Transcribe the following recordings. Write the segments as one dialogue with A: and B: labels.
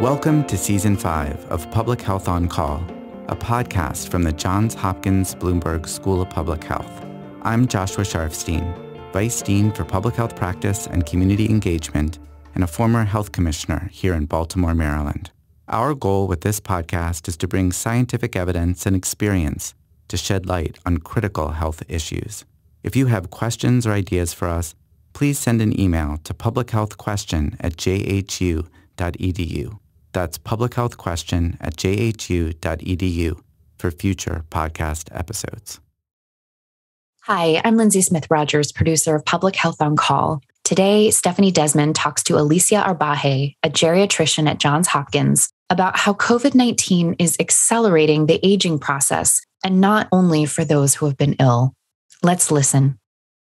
A: Welcome to Season 5 of Public Health on Call, a podcast from the Johns Hopkins Bloomberg School of Public Health. I'm Joshua Sharfstein, Vice Dean for Public Health Practice and Community Engagement and a former health commissioner here in Baltimore, Maryland. Our goal with this podcast is to bring scientific evidence and experience to shed light on critical health issues. If you have questions or ideas for us, please send an email to publichealthquestion@jhu.edu. That's publichealthquestion@jhu.edu for future podcast episodes.
B: Hi, I'm Lindsay Smith-Rogers, producer of Public Health on Call. Today, Stephanie Desmon talks to Alicia Arbaje, a geriatrician at Johns Hopkins, about how COVID-19 is accelerating the aging process, and not only for those who have been ill. Let's listen.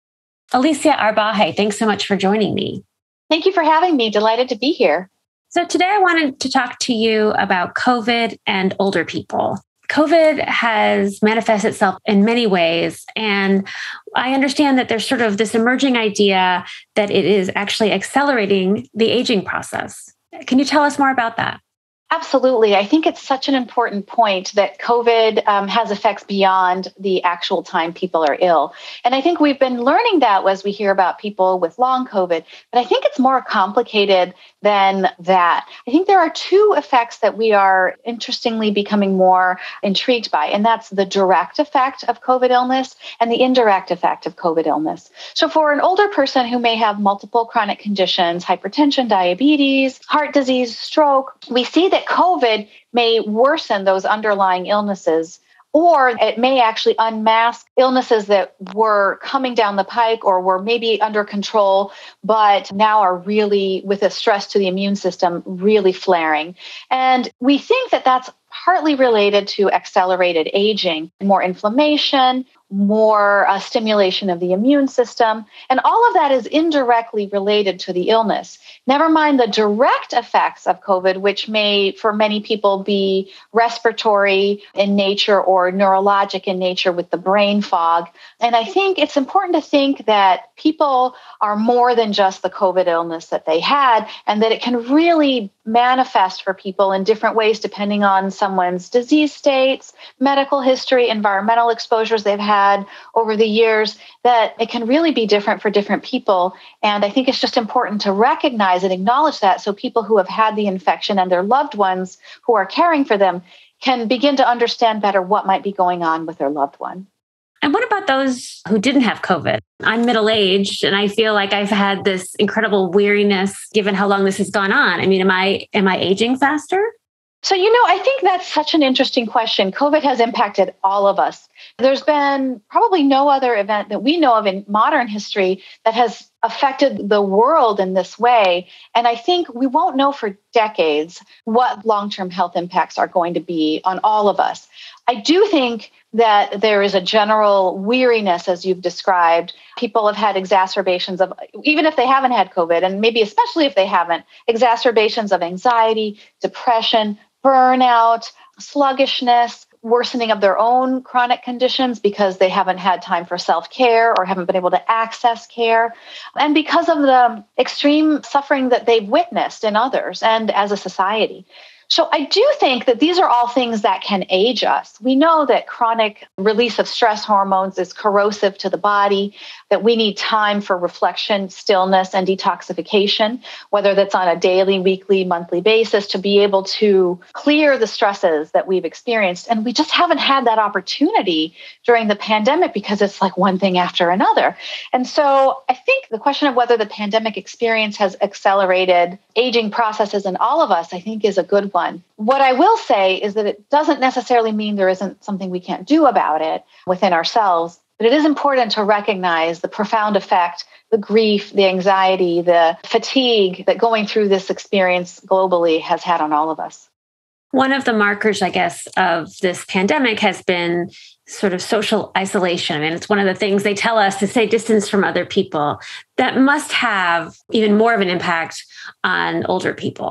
C: Alicia Arbaje, thanks so much for joining me.
D: Thank you for having me. Delighted to be here.
C: So today I wanted to talk to you about COVID and older people. COVID has manifested itself in many ways, and I understand that there's sort of this emerging idea that it is actually accelerating the aging process. Can you tell us more about that?
D: Absolutely. I think it's such an important point that COVID has effects beyond the actual time people are ill. And I think we've been learning that as we hear about people with long COVID, but I think it's more complicated than that. I think there are two effects that we are interestingly becoming more intrigued by, and that's the direct effect of COVID illness and the indirect effect of COVID illness. So for an older person who may have multiple chronic conditions, hypertension, diabetes, heart disease, stroke, we see that COVID may worsen those underlying illnesses, or it may actually unmask illnesses that were coming down the pike or were maybe under control, but now are really, with a stress to the immune system, really flaring. And we think that that's partly related to accelerated aging, more inflammation, more stimulation of the immune system. And all of that is indirectly related to the illness. Never mind the direct effects of COVID, which may, for many people, be respiratory in nature or neurologic in nature with the brain fog. And I think it's important to think that people are more than just the COVID illness that they had, and that it can really manifest for people in different ways depending on someone's disease states, medical history, environmental exposures they've had over the years, that it can really be different for different people. And I think it's just important to recognize and acknowledge that so people who have had the infection and their loved ones who are caring for them can begin to understand better what might be going on with their loved one.
C: And what about those who didn't have COVID? I'm middle-aged, and I feel like I've had this incredible weariness given how long this has gone on. I mean, am I aging faster?
D: So, I think that's such an interesting question. COVID has impacted all of us. There's been probably no other event that we know of in modern history that has affected the world in this way. And I think we won't know for decades what long-term health impacts are going to be on all of us. I do think that there is a general weariness, as you've described. People have had exacerbations of, even if they haven't had COVID, and maybe especially if they haven't, exacerbations of anxiety, depression, burnout, sluggishness, worsening of their own chronic conditions because they haven't had time for self-care or haven't been able to access care, and because of the extreme suffering that they've witnessed in others and as a society. So I do think that these are all things that can age us. We know that chronic release of stress hormones is corrosive to the body, that we need time for reflection, stillness, and detoxification, whether that's on a daily, weekly, monthly basis, to be able to clear the stresses that we've experienced. And we just haven't had that opportunity during the pandemic because it's like one thing after another. And so I think the question of whether the pandemic experience has accelerated aging processes in all of us, I think, is a good one. What I will say is that it doesn't necessarily mean there isn't something we can't do about it within ourselves, but it is important to recognize the profound effect, the grief, the anxiety, the fatigue that going through this experience globally has had on all of us.
C: One of the markers, I guess, of this pandemic has been sort of social isolation. I mean, it's one of the things they tell us to stay distance from other people. That must have even more of an impact on older people.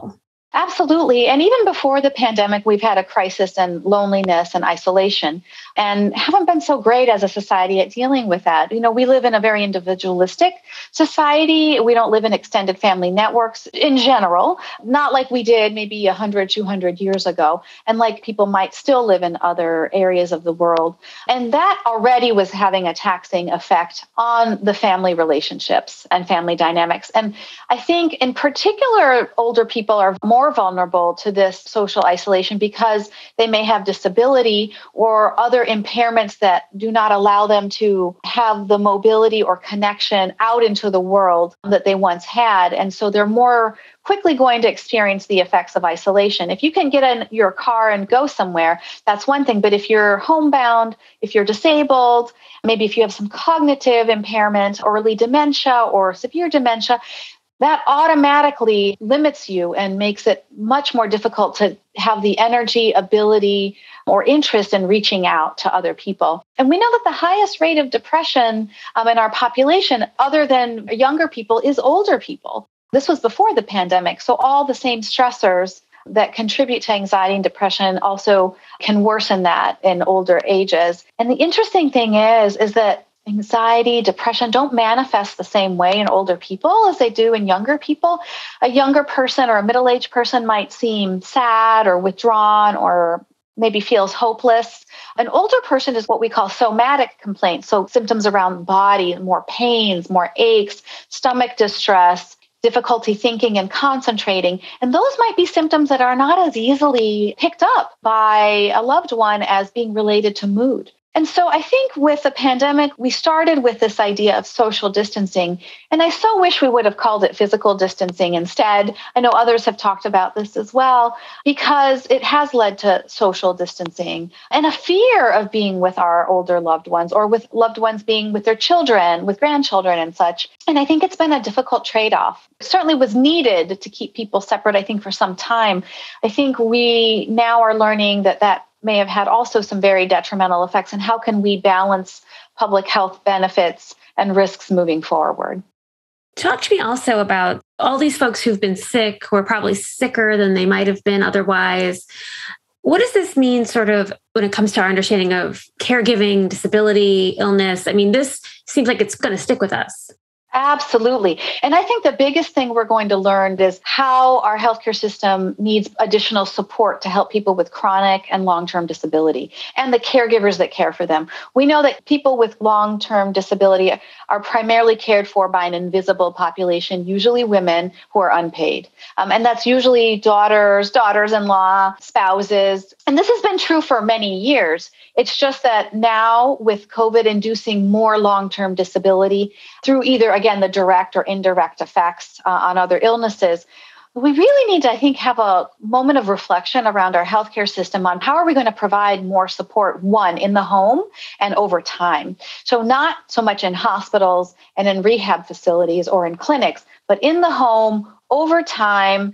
D: Absolutely. And even before the pandemic, we've had a crisis in loneliness and isolation and haven't been so great as a society at dealing with that. We live in a very individualistic society. We don't live in extended family networks in general, not like we did maybe 100, 200 years ago, and like people might still live in other areas of the world. And that already was having a taxing effect on the family relationships and family dynamics. And I think in particular, older people are more vulnerable to this social isolation because they may have disability or other impairments that do not allow them to have the mobility or connection out into the world that they once had. And so they're more quickly going to experience the effects of isolation. If you can get in your car and go somewhere, that's one thing. But if you're homebound, if you're disabled, maybe if you have some cognitive impairment, early dementia or severe dementia, that automatically limits you and makes it much more difficult to have the energy, ability, or interest in reaching out to other people. And we know that the highest rate of depression in our population, other than younger people, is older people. This was before the pandemic. So all the same stressors that contribute to anxiety and depression also can worsen that in older ages. And the interesting thing is that anxiety, depression don't manifest the same way in older people as they do in younger people. A younger person or a middle-aged person might seem sad or withdrawn or maybe feels hopeless. An older person is what we call somatic complaints, so symptoms around the body, more pains, more aches, stomach distress, difficulty thinking and concentrating. And those might be symptoms that are not as easily picked up by a loved one as being related to mood. And so I think with the pandemic, we started with this idea of social distancing. And I so wish we would have called it physical distancing instead. I know others have talked about this as well, because it has led to social distancing and a fear of being with our older loved ones or with loved ones being with their children, with grandchildren and such. And I think it's been a difficult trade-off. It certainly was needed to keep people separate, I think, for some time. I think we now are learning that may have had also some very detrimental effects. And how can we balance public health benefits and risks moving forward?
C: Talk to me also about all these folks who've been sick, who are probably sicker than they might have been otherwise. What does this mean sort of when it comes to our understanding of caregiving, disability, illness? I mean, this seems like it's going to stick with us.
D: Absolutely. And I think the biggest thing we're going to learn is how our healthcare system needs additional support to help people with chronic and long-term disability and the caregivers that care for them. We know that people with long-term disability are primarily cared for by an invisible population, usually women who are unpaid. And that's usually daughters, daughters-in-law, spouses. And this has been true for many years. It's just that now with COVID inducing more long-term disability through either, again, the direct or indirect effects on other illnesses, we really need to, I think, have a moment of reflection around our healthcare system on how are we going to provide more support, one, in the home and over time. So not so much in hospitals and in rehab facilities or in clinics, but in the home, over time,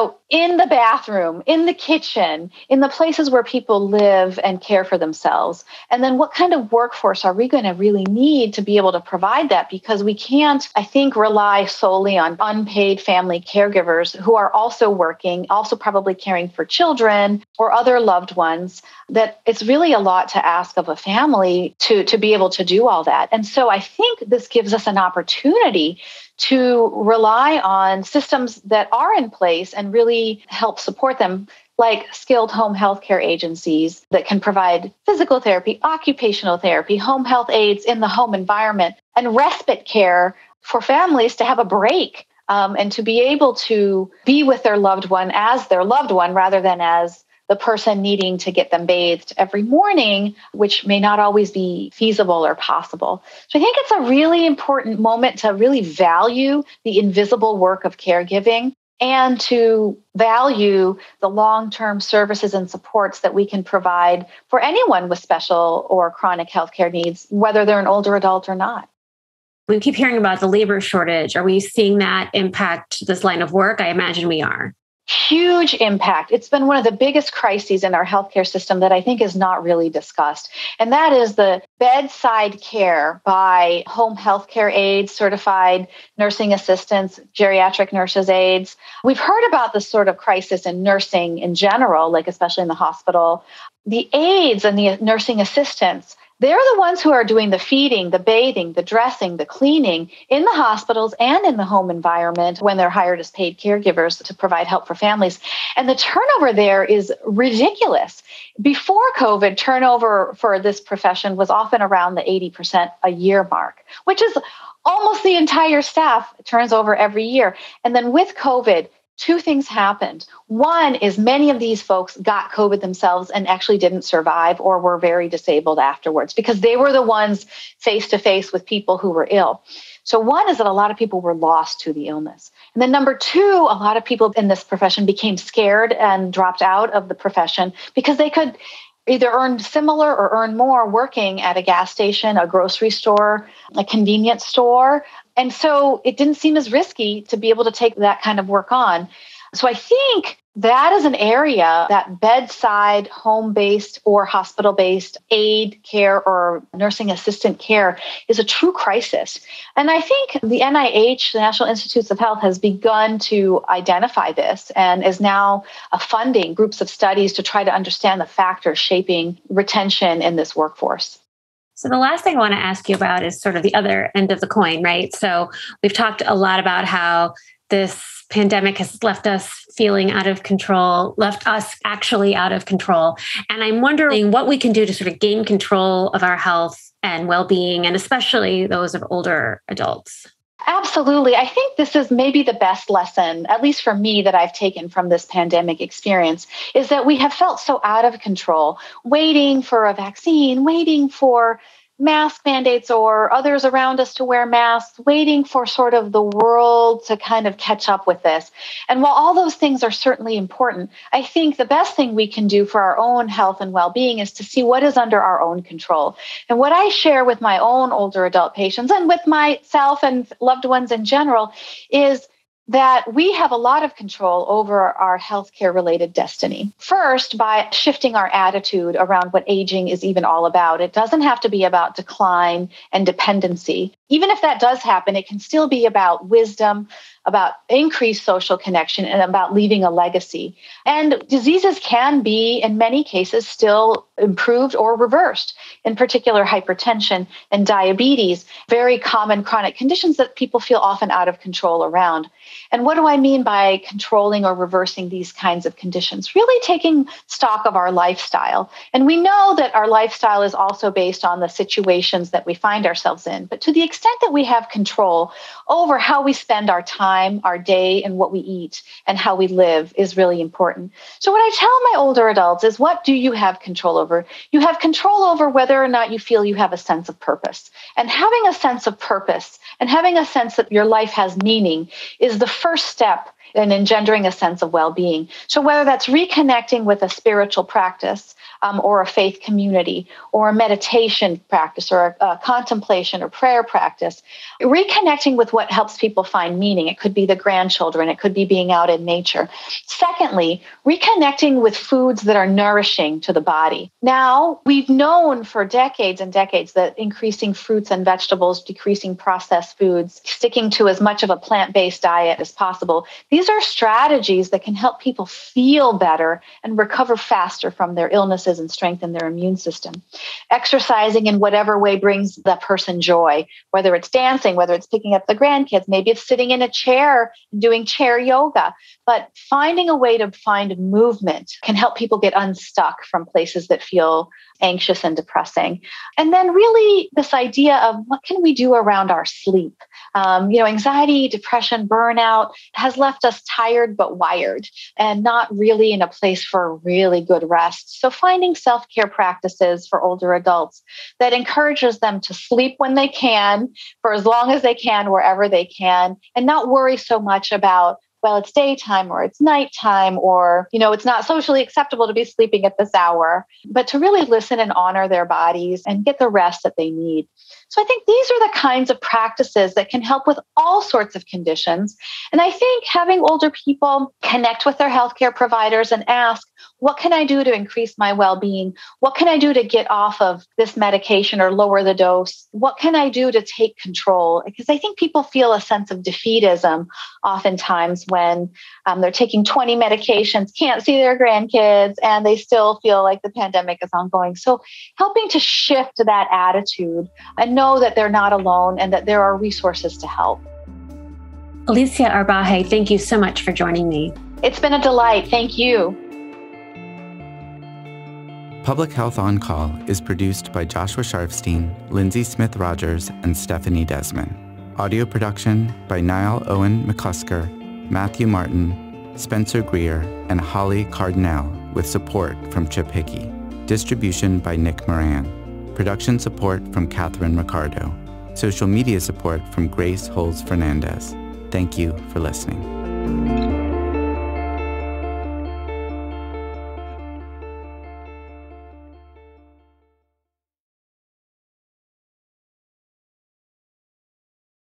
D: in the bathroom, in the kitchen, in the places where people live and care for themselves. And then what kind of workforce are we going to really need to be able to provide that? Because we can't, I think, rely solely on unpaid family caregivers who are also working, also probably caring for children or other loved ones, that it's really a lot to ask of a family to be able to do all that. And so I think this gives us an opportunity to rely on systems that are in place and really help support them, like skilled home healthcare agencies that can provide physical therapy, occupational therapy, home health aides in the home environment, and respite care for families to have a break and to be able to be with their loved one as their loved one rather than as the person needing to get them bathed every morning, which may not always be feasible or possible. So I think it's a really important moment to really value the invisible work of caregiving and to value the long-term services and supports that we can provide for anyone with special or chronic healthcare needs, whether they're an older adult or not.
C: We keep hearing about the labor shortage. Are we seeing that impact this line of work? I imagine we are.
D: Huge impact. It's been one of the biggest crises in our healthcare system that I think is not really discussed. And that is the bedside care by home healthcare aides, certified nursing assistants, geriatric nurses aides. We've heard about this sort of crisis in nursing in general, like especially in the hospital. The aides and the nursing assistants, they're the ones who are doing the feeding, the bathing, the dressing, the cleaning in the hospitals and in the home environment when they're hired as paid caregivers to provide help for families. And the turnover there is ridiculous. Before COVID, turnover for this profession was often around the 80% a year mark, which is almost the entire staff turns over every year. And then with COVID, two things happened. One is many of these folks got COVID themselves and actually didn't survive or were very disabled afterwards because they were the ones face to face with people who were ill. So one is that a lot of people were lost to the illness. And then number two, a lot of people in this profession became scared and dropped out of the profession because they could either earn similar or earn more working at a gas station, a grocery store, a convenience store. And so it didn't seem as risky to be able to take that kind of work on. So I think that is an area that bedside, home-based or hospital-based aid care or nursing assistant care is a true crisis. And I think the NIH, the National Institutes of Health, has begun to identify this and is now funding groups of studies to try to understand the factors shaping retention in this workforce.
C: So the last thing I want to ask you about is sort of the other end of the coin, right? So we've talked a lot about how this pandemic has left us feeling out of control, left us actually out of control. And I'm wondering what we can do to sort of gain control of our health and well-being, and especially those of older adults.
D: Absolutely. I think this is maybe the best lesson, at least for me, that I've taken from this pandemic experience, is that we have felt so out of control, waiting for a vaccine, waiting for mask mandates or others around us to wear masks, waiting for sort of the world to kind of catch up with this. And while all those things are certainly important, I think the best thing we can do for our own health and well-being is to see what is under our own control. And what I share with my own older adult patients and with myself and loved ones in general is that we have a lot of control over our healthcare related destiny. First, by shifting our attitude around what aging is even all about. It doesn't have to be about decline and dependency. Even if that does happen, it can still be about wisdom, about increased social connection, and about leaving a legacy. And diseases can be, in many cases, still improved or reversed, in particular hypertension and diabetes, very common chronic conditions that people feel often out of control around. And what do I mean by controlling or reversing these kinds of conditions? Really taking stock of our lifestyle. And we know that our lifestyle is also based on the situations that we find ourselves in. But to the extent that we have control over how we spend our time, our day, and what we eat and how we live is really important. So what I tell my older adults is, what do you have control over? You have control over whether or not you feel you have a sense of purpose. And having a sense of purpose and having a sense that your life has meaning is the first step in engendering a sense of well-being. So whether that's reconnecting with a spiritual practice or a faith community or a meditation practice or a contemplation or prayer practice, reconnecting with what helps people find meaning. It could be the grandchildren. It could be being out in nature. Secondly, reconnecting with foods that are nourishing to the body. Now, we've known for decades and decades that increasing fruits and vegetables, decreasing processed foods, sticking to as much of a plant-based diet as possible, these are strategies that can help people feel better and recover faster from their illnesses and strengthen their immune system. Exercising in whatever way brings that person joy, whether it's dancing, whether it's picking up the grandkids, maybe it's sitting in a chair and doing chair yoga. But finding a way to find movement can help people get unstuck from places that feel anxious and depressing. And then really this idea of what can we do around our sleep? Anxiety, depression, burnout has left us tired but wired and not really in a place for really good rest. So finding self-care practices for older adults that encourages them to sleep when they can, for as long as they can, wherever they can, and not worry so much about, well, it's daytime or it's nighttime or, it's not socially acceptable to be sleeping at this hour, but to really listen and honor their bodies and get the rest that they need. So I think these are the kinds of practices that can help with all sorts of conditions. And I think having older people connect with their healthcare providers and ask, what can I do to increase my well-being? What can I do to get off of this medication or lower the dose? What can I do to take control? Because I think people feel a sense of defeatism oftentimes when they're taking 20 medications, can't see their grandkids, and they still feel like the pandemic is ongoing. So helping to shift that attitude and know that they're not alone and that there are resources to help.
C: Alicia Arbaje, thank you so much for joining me.
D: It's been a delight. Thank you.
A: Public Health On Call is produced by Joshua Sharfstein, Lindsay Smith-Rogers, and Stephanie Desmon. Audio production by Niall Owen McCusker, Matthew Martin, Spencer Greer, and Holly Cardinale, with support from Chip Hickey. Distribution by Nick Moran. Production support from Catherine Ricardo. Social media support from Grace Holz Fernandez. Thank you for listening.